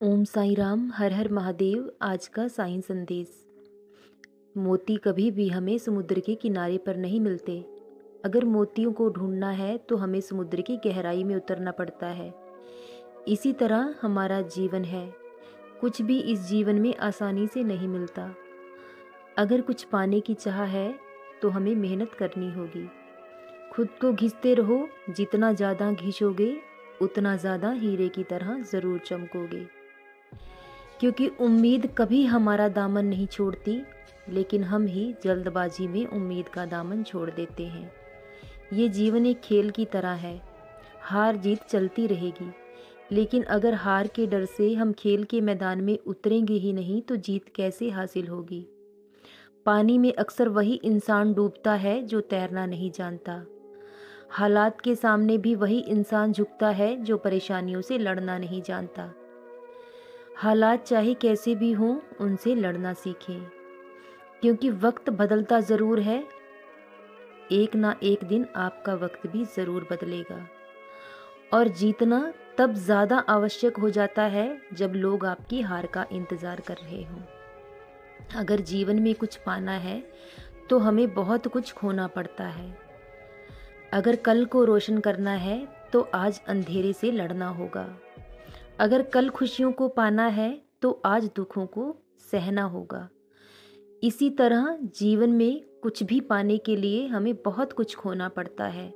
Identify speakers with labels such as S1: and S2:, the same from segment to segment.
S1: ओम साई राम, हर हर महादेव। आज का साईं संदेश। मोती कभी भी हमें समुद्र के किनारे पर नहीं मिलते। अगर मोतियों को ढूंढना है तो हमें समुद्र की गहराई में उतरना पड़ता है। इसी तरह हमारा जीवन है। कुछ भी इस जीवन में आसानी से नहीं मिलता। अगर कुछ पाने की चाह है तो हमें मेहनत करनी होगी। खुद को घिसते रहो, जितना ज़्यादा घिसोगे उतना ज़्यादा हीरे की तरह ज़रूर चमकोगे। क्योंकि उम्मीद कभी हमारा दामन नहीं छोड़ती, लेकिन हम ही जल्दबाजी में उम्मीद का दामन छोड़ देते हैं। ये जीवन एक खेल की तरह है, हार जीत चलती रहेगी। लेकिन अगर हार के डर से हम खेल के मैदान में उतरेंगे ही नहीं तो जीत कैसे हासिल होगी। पानी में अक्सर वही इंसान डूबता है जो तैरना नहीं जानता। हालात के सामने भी वही इंसान झुकता है जो परेशानियों से लड़ना नहीं जानता। हालात चाहे कैसे भी हों, उनसे लड़ना सीखें, क्योंकि वक्त बदलता ज़रूर है। एक ना एक दिन आपका वक्त भी ज़रूर बदलेगा। और जीतना तब ज़्यादा आवश्यक हो जाता है जब लोग आपकी हार का इंतज़ार कर रहे हों। अगर जीवन में कुछ पाना है तो हमें बहुत कुछ खोना पड़ता है। अगर कल को रोशन करना है तो आज अंधेरे से लड़ना होगा। अगर कल खुशियों को पाना है तो आज दुखों को सहना होगा। इसी तरह जीवन में कुछ भी पाने के लिए हमें बहुत कुछ खोना पड़ता है।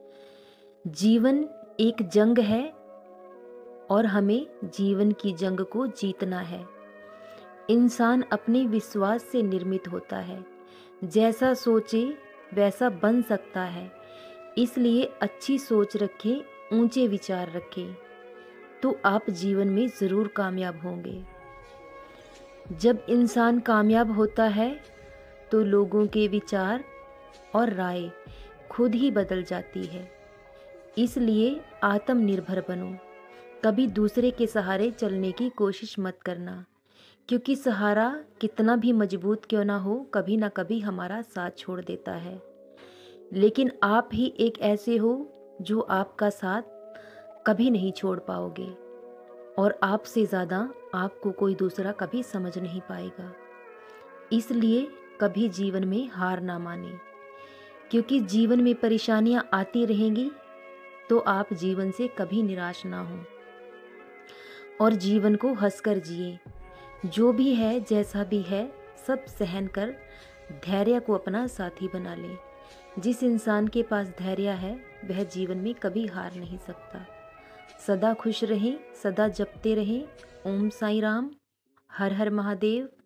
S1: जीवन एक जंग है और हमें जीवन की जंग को जीतना है। इंसान अपने विश्वास से निर्मित होता है। जैसा सोचे वैसा बन सकता है। इसलिए अच्छी सोच रखें, ऊंचे विचार रखें, तो आप जीवन में ज़रूर कामयाब होंगे। जब इंसान कामयाब होता है तो लोगों के विचार और राय खुद ही बदल जाती है। इसलिए आत्मनिर्भर बनो। कभी दूसरे के सहारे चलने की कोशिश मत करना, क्योंकि सहारा कितना भी मजबूत क्यों ना हो, कभी ना कभी हमारा साथ छोड़ देता है। लेकिन आप ही एक ऐसे हो जो आपका साथ कभी नहीं छोड़ पाओगे, और आपसे ज़्यादा आपको कोई दूसरा कभी समझ नहीं पाएगा। इसलिए कभी जीवन में हार ना माने, क्योंकि जीवन में परेशानियां आती रहेंगी, तो आप जीवन से कभी निराश ना हो और जीवन को हंसकर जिए। जो भी है, जैसा भी है, सब सहन कर धैर्य को अपना साथी बना ले। जिस इंसान के पास धैर्य है वह जीवन में कभी हार नहीं सकता। सदा खुश रहें, सदा जपते रहें। ओम साई राम, हर हर महादेव।